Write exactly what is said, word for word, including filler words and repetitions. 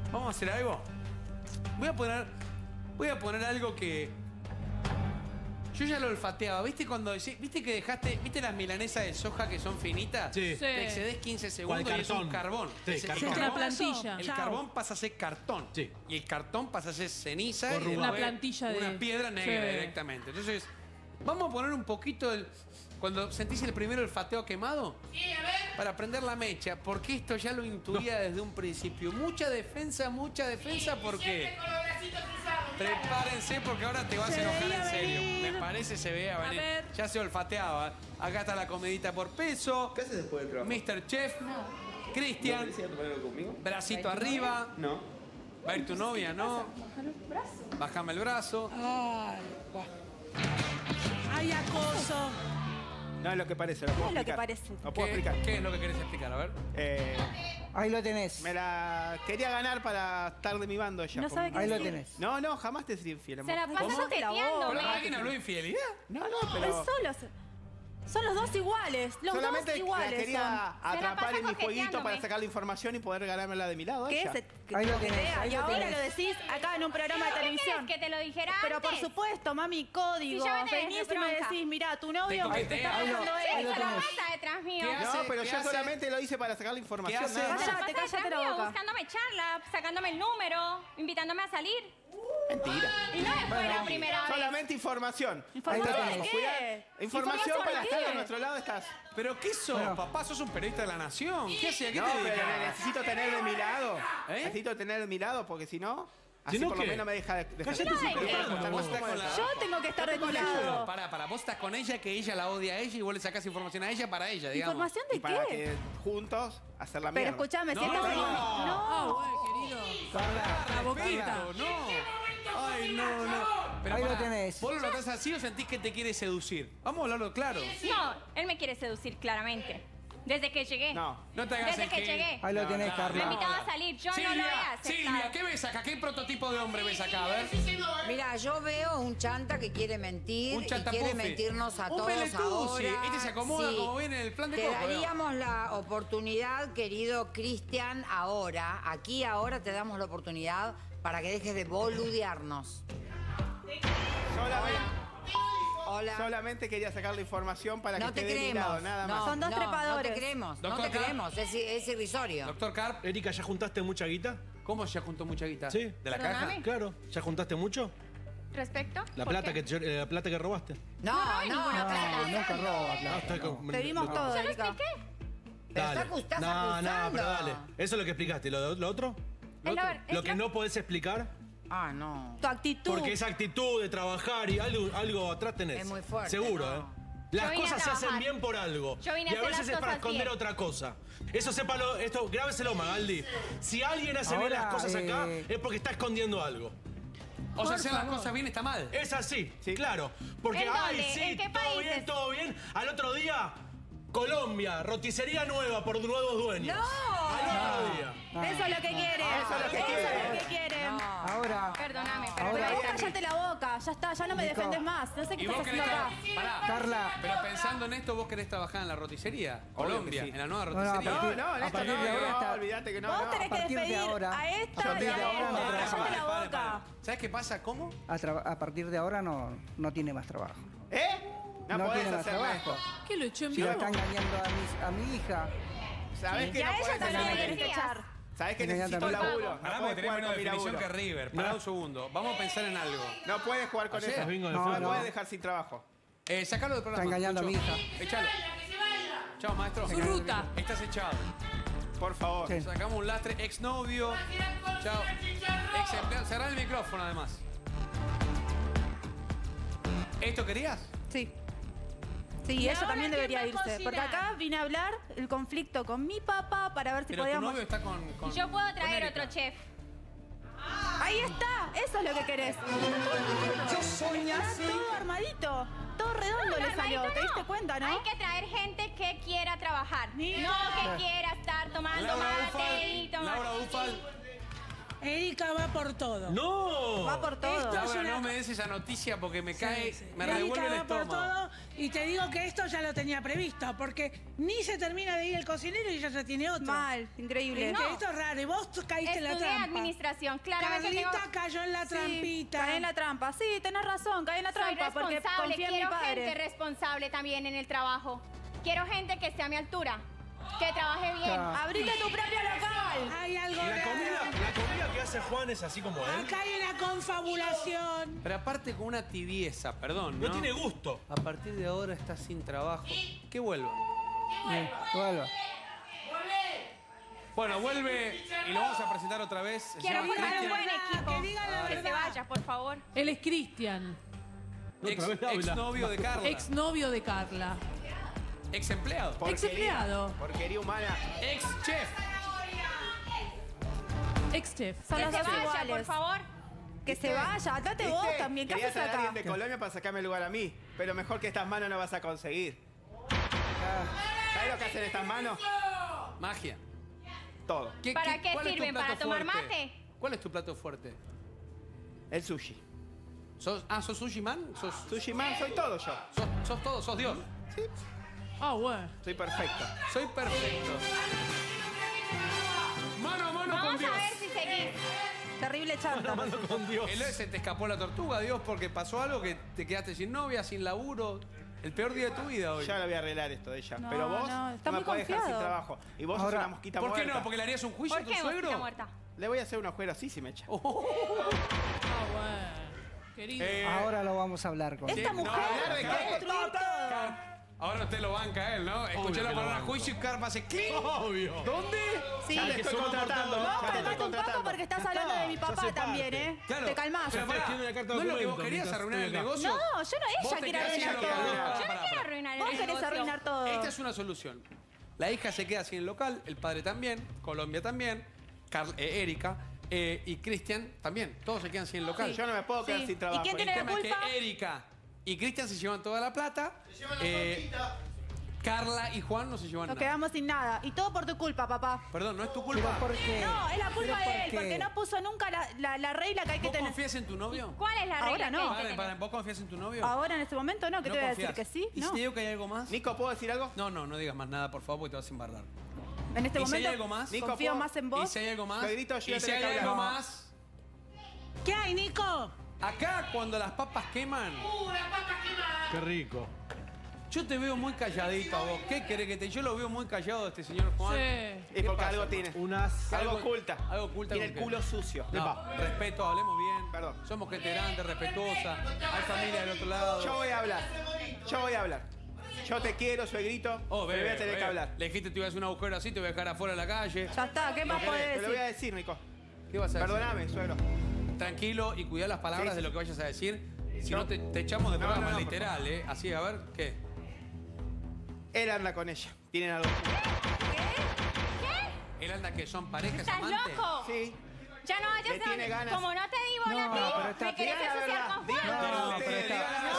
Vamos a hacer algo. Voy a poner... Voy a poner algo que... Yo ya lo olfateaba. ¿Viste cuando decís, viste que dejaste, viste las milanesas de soja que son finitas? Sí. Te excedes quince segundos y es un carbón. Sí, Ese, cartón. El La carbón, plantilla. el Chao. carbón pasa a ser cartón. Sí. Y el cartón pasa a ser ceniza. Y Corrugado. Una después plantilla de... una piedra negra Sí. directamente. Entonces, vamos a poner un poquito el... Cuando sentís el primer olfateo quemado, Sí, a ver. para prender la mecha, porque esto ya lo intuía desde un principio. Mucha defensa, mucha defensa, porque... Siempre con los bracitos cruzados. mirá. Prepárense porque ahora te vas a Se enojar veía en serio. venir. Me parece se veía A venir. ver. Ya se olfateaba. Acá está la comidita por peso. ¿Qué haces después del trabajo? mister Chef. ¿No Cristian. querés ir a tomar algo conmigo? Bracito arriba. No. Va a ir tu novia, ¿no? Bájame el brazo. Ay, buah. Ay, acoso. No es lo que parece, lo puedo es lo que explicar. parece. Lo puedo ¿Qué, explicar. qué es lo que querés explicar? A ver. Eh, Ahí lo tenés. me la quería ganar para estar de mi bando ella. No por- sabe qué Ahí lo decir. tenés. No, no, jamás te seré infiel, amor. Se la pasa Cállate la coqueteando, boca. ¿Pero ¿ves? alguien habló de infidelidad? No, no, Es pero... solos. Son los dos iguales. Los Solamente dos iguales la quería son. atrapar pasa en mi jueguito coqueteándome. para sacar la información y poder ganármela de mi lado. ¿Qué ella. es? Que Ahí te lo tenés, coquetea, ahí y lo ahora tenés. lo decís acá en un programa de ¿Qué televisión. querés que te lo dijera Pero por antes? supuesto, mami, código. Si ya me tenés Venís de y me bronca. decís, mirá, tu novio Te te coquetea. está Ahí lo- pasando ahí Sí, lo esto. se la tenés. pasa detrás mío. ¿Qué hace? No, pero ¿Qué yo hace? solamente lo hice para sacar la información. hace? nada más. Se la Cállate, pasa cállate detrás la mío, boca. buscándome charla, sacándome el número, invitándome a salir. Mentira. Y no fue la primera vez. Solamente información. ¿Información Ahí lo de tenés. qué? Información para de estar qué? a nuestro lado estás. ¿Pero qué sos, Bueno. papá? ¿Sos un periodista de la Nación? ¿Qué haces? ¿A qué No, te pero dedicas? necesito tener de mi lado. ¿Eh? Necesito tener de mi lado porque si no, así Si no, por lo ¿qué? menos me deja de dejar Cállate, de- sí, pero ¿qué? para contar Vos más estás cómo con la- es. Yo tengo que estar de tu Pero, lado. pará, pará. Vos estás con ella, que ella la odia a ella y vos le sacás información a ella para ella, digamos. ¿Información Y de para qué? que juntos hacer la Pero mierda. escúchame, si No, estás no, en- no. No. Ah, güey, querido. La boquita. No. Ay, no, no. Pero Ahí lo pará, tenés. ¿vos lo notás así o sentís que te quiere seducir? Vamos a hablarlo claro. No, él me quiere seducir claramente. Desde que llegué. No. No te hagas Desde el que que- llegué. Ahí lo No, tenés, no, Me Carla. invitaba a salir, yo no lo he Silvia, aceptado. Silvia, ¿qué ves acá? ¿Qué prototipo de hombre ves acá? A ver. Mira, yo veo un chanta que quiere mentir Un y chantapufi. quiere mentirnos a Un todos Beletuzzi. ahora. Este se acomoda como viene el plan de Te Coco, daríamos la oportunidad, querido Cristian, ahora, aquí ahora te damos la oportunidad para que dejes de boludearnos. Solamente, Hola. solamente quería sacar la información para No que te esté de mi creemos. lado, nada No, más. Son dos no, trepadores. No te creemos, Doctor no te Carp. creemos, es, es irrisorio. Doctor Carp, Erika, ¿ya juntaste mucha guita? ¿cómo ya juntó mucha guita? Sí. ¿De la Perdóname. caja? Claro. ¿Ya juntaste mucho? ¿Respecto? La ¿Por plata qué? que, eh, la plata que robaste. No, No, no, ninguna no. plata. No, nunca roba, Ah, claro. está con- Te vimos no. todo, ¿Ya lo Erika. expliqué? Pero Dale. está- estás No, no, acusando. pero dale. Eso es lo que explicaste. ¿Lo, lo otro? Es la ver- es Lo que la- no podés explicar, Ah, no. Tu actitud. porque esa actitud de trabajar y algo, algo atrás tenés. Es muy fuerte, Seguro, no. ¿eh? Las Yo vine cosas a se hacen trabajar. bien por algo. Yo vine y a a hacer veces las es para cosas esconder bien. otra cosa. Eso sépalo, esto, grábeselo, Magaldi. Si alguien hace bien Ahora, las cosas acá, eh, es porque está escondiendo algo. O sea, Por hacer las favor. cosas bien está mal. Es así, Sí. claro. Porque, ¿En ay, dónde? sí, ¿En qué todo países? bien, todo bien. Al otro día, Colombia, roticería nueva por nuevos dueños. ¡No! Al otro día. Eso es lo que quieren. Eso es lo que Eso quieren. es lo que quieren. Ahora, Perdóname, pero Ahora- Pero vos cállate la boca. Ya está, ya no me Nico. defendés más. No sé qué ¿Y vos estás querés haciendo acá. trabajar? Pará. Carla. Pero pensando en esto, ¿vos querés trabajar en la roticería? Obvio Colombia, que sí. en la nueva no, roticería. a No, partir- no, en a esto partir no, de ahora no, está- olvídate que no, Vos no. tenés A que partir de despedir ahora- a a esta partir y de a ahora no esta. trabaja. Cállate la Pare, boca. pare. ¿Sabes qué pasa? ¿Cómo? a, tra- a partir de ahora no, no tiene más trabajo. ¿Eh? No, No podés tiene más hacerme trabajo. esto. ¿Qué lo echó en Si lo vivo? está engañando a mi, a mi hija, ¿Sabés que Y a no ella podés también la hacerme tienes que Días. echar. ¿Sabés que Tenés necesito que andar- laburo? No Pará, porque puedes tenés jugar menos con mi definición que laburo. River. Pará un segundo. Vamos a pensar en algo. No puedes jugar con Ayer. eso. Bingo de No, fútbol. me no. puedes dejar sin trabajo. Eh, sacalo del programa. Está engañando a mi Lucho. hija. Echalo. Chao, maestro. Su ruta. Estás echado. Por favor. Sí. Sacamos un lastre, exnovio. Chao. Ex empleado. Cerrá el micrófono, además. ¿Esto querías? Sí. Sí, ¿Y ella ahora también quién debería va a irse. cocinar? Porque acá vine a hablar el conflicto con mi papá para ver si Pero tu podíamos. novio está con... con Yo puedo con traer Erika. otro chef. Ahí está, eso es lo que querés. Está todo armadito, todo redondo le salió. Armadito ¿Te diste no. cuenta, no? Hay que traer gente que quiera trabajar. Ni- No que quiera estar tomando Laura mate Ufal. y tomar. Laura Ufal. Erika va por todo. ¡No! Va por todo. Esto- Laura, una- no me des esa noticia porque me cae, Sí, sí. me Erika revuelve el va por estómago. todo y te digo que esto ya lo tenía previsto, porque ni se termina de ir el cocinero y ya se tiene otro. Mal, increíble. Es que esto es raro y vos tú caíste en la Estudié trampa. administración. Claramente Carlita tengo... cayó en la Sí, trampita. caí en la trampa. Sí, tenés razón, caí en la Soy trampa porque responsable. confía en mi Quiero gente padre. responsable también en el trabajo. Quiero gente que esté a mi altura. Que trabaje bien. Claro. Abrite tu propio local. Hay algo ¿Y la raro. comida, la comida que hace Juan es así como él? Acá hay una confabulación. Pero aparte con una tibieza, perdón, ¿no? No tiene gusto. A partir de ahora estás sin trabajo. Que vuelva. Vuelva. Bueno, vuelve y lo vamos a presentar otra vez. Se Quiero llama formar un Cristian. buen equipo. Que diga la Que se verdad. vaya, por favor. Él es Cristian, Ex, Otra vez habla. exnovio de Carla. Ex, exnovio de Carla. empleado. Ex empleado. Porquería humana. Ex chef. Ex chef. Son Que los se dos vaya, por iguales. favor. Que se vaya, andate vos ¿Viste? también. ¿Qué Querías haces traer a acá? alguien de Colombia para sacarme el lugar a mí. Pero mejor que estas manos no vas a conseguir. ¿Sabes lo que hacen estas manos? Magia. Todo. ¿Qué- ¿Para qué- qué cuál es tu sirven? plato ¿Para tomar fuerte? mate? ¿Cuál es tu plato fuerte? El sushi. ¿Sos, ah, ¿sos sushi man? ¿Sos, Sushi man, soy todo yo. sos, sos todo? ¿Sos Dios? Ah, bueno. Soy perfecto. Soy perfecto. Mano a mano con Vamos Dios. a ver si seguís. Terrible chanta. Con Dios. El se te escapó la tortuga, Dios, porque pasó algo que te quedaste sin novia, sin laburo. El peor día de tu vida hoy. Ya lo voy a arreglar esto de ella. No, Pero vos no, no, está me muy podés dejar sin confiado. trabajo. Y vos sos Ahora, una mosquita ¿Por qué muerta. no? ¿Porque le harías un juicio ¿Por a tu qué, suegro? mosquita muerta? Le voy a hacer un agujero así si me echa. Ah, bueno. Querido. Eh, Ahora lo vamos a hablar con Esta no, mujer hablar de va a qué. destruir todo. Ahora usted lo banca él, ¿no? Escuché que la lo palabra banco. juicio y Carpa hace clic. Obvio. ¿Dónde? Sí. Ya te que estoy somos contratando. por Vos todo. Ya te estoy calmate un poco contratando. porque estás Ya hablando está, de mi ya papá hace también, parte. ¿eh? Claro. Te calmás. Pero pará, escribiendo una carta de ¿no es lo que vos documento querías mientras arruinar el estoy acá. negocio? No, yo no, Vos ella te quiere quedás sin arruinar local. todo. Pará, Yo no pará, quiero pará. arruinar el Vos querés negocio. arruinar todo. Esta es una solución. La hija se queda sin el local, el padre también, Colombia también, Carl- eh, Erika eh, y Cristian también. Todos se quedan sin el local. Yo no me puedo quedar Sí. sin ¿Y trabajo. quién El tiene la tema es culpa? que Erika y Cristian se llevan toda la plata. eh, Carla y Juan no se llevan Nos nada. quedamos sin nada. Y todo por tu culpa, papá. Perdón, no es tu Pero culpa. ¿por qué? No, es la culpa ¿Pero de por él, qué? porque no puso nunca la, la- la regla que hay que ¿Vos tener. confías en tu novio? ¿Cuál es la regla? Ahora no. que hay que Vale, tener? para- ¿Vos confías en tu novio? Ahora en este momento no, ¿qué No te voy a decir? confías. Que sí, ¿Y no. si te digo que hay algo más? Nico, ¿puedo decir algo? No, no, no digas más nada, por favor, porque te vas a embarrar. En este ¿Y si hay momento algo más? Nico, confío ¿puedo? más en ¿Y vos. si hay algo más? Pedrito, yo ¿Y si tengo hay que algo hablar. más? ¿Qué hay, Nico? Acá, cuando las papas queman, Qué rico. yo te veo muy calladito a vos. ¿Qué querés que te...? Yo lo veo muy callado este señor Juan. Sí. Y porque pasa, algo hermano? tiene. Unas. Algo Algo- oculta. algo oculta Tiene con el qué. culo sucio. No, Epa. respeto, hablemos bien. Perdón. Somos gente grande, respetuosa. Hay familia del otro lado. Yo voy a hablar. Yo voy a hablar. Yo te quiero, suegrito. Oh, pero bebé, voy a tener bebé. que hablar. Le dijiste te iba a hacer un agujero así, te voy a dejar afuera de la calle. Ya está, ¿qué más Te podés lo voy a decir? decir, Nico. ¿Qué vas a decir? Perdóname, suegro. Tranquilo y cuidá las palabras Sí, de sí. lo que vayas a decir. Si No. no, te, te echamos de No, programa, no, no, por literal, ¿eh? Así, a ver, ¿qué? Él anda con ella. Tienen algo. ¿Él anda que son parejas ¿Estás amantes? loco? Sí. Ya no vayas Le a... tiene ganas. Como no te di bola No, a ti, pero está- me querés Diga la asociar verdad. con Diga Juan. la No, verdad. pero está- Diga la